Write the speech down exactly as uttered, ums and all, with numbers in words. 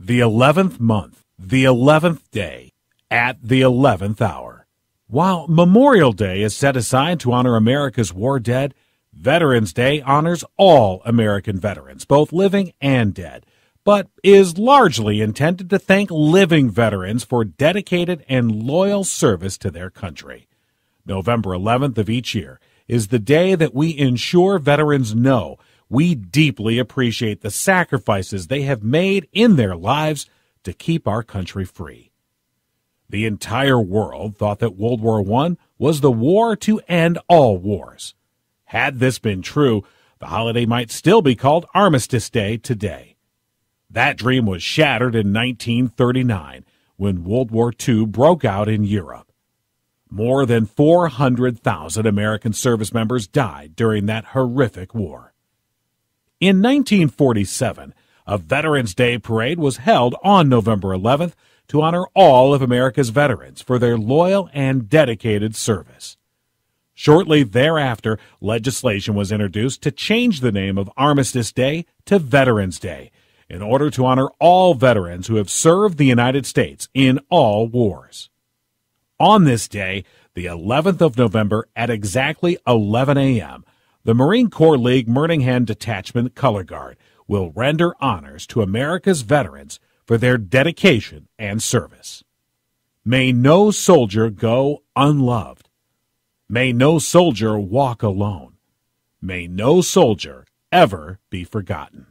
The eleventh month, the eleventh day, at the eleventh hour. While Memorial Day is set aside to honor America's war dead, Veterans Day honors all American veterans, both living and dead, but is largely intended to thank living veterans for dedicated and loyal service to their country. November eleventh of each year is the day that we ensure veterans know we deeply appreciate the sacrifices they have made in their lives to keep our country free. The entire world thought that World War One was the war to end all wars. Had this been true, the holiday might still be called Armistice Day today. That dream was shattered in nineteen thirty-nine when World War Two broke out in Europe. More than four hundred thousand American service members died during that horrific war. In nineteen forty-seven, a Veterans Day parade was held on November eleventh to honor all of America's veterans for their loyal and dedicated service. Shortly thereafter, legislation was introduced to change the name of Armistice Day to Veterans Day in order to honor all veterans who have served the United States in all wars. On this day, the eleventh of November at exactly eleven a.m., the Marine Corps League Murninghan Detachment Color Guard will render honors to America's veterans for their dedication and service. May no soldier go unloved. May no soldier walk alone. May no soldier ever be forgotten.